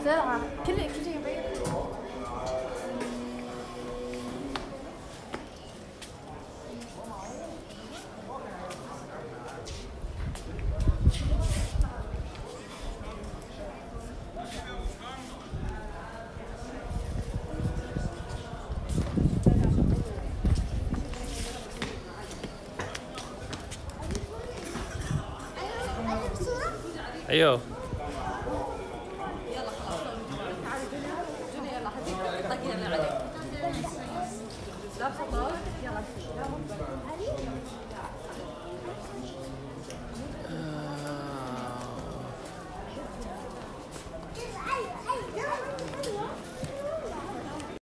ساعة كل شيء يبين. ايوه يلا خلاص تعالي جنى يلا هديك طقي اللي عليك. لابسه طاوله يلا.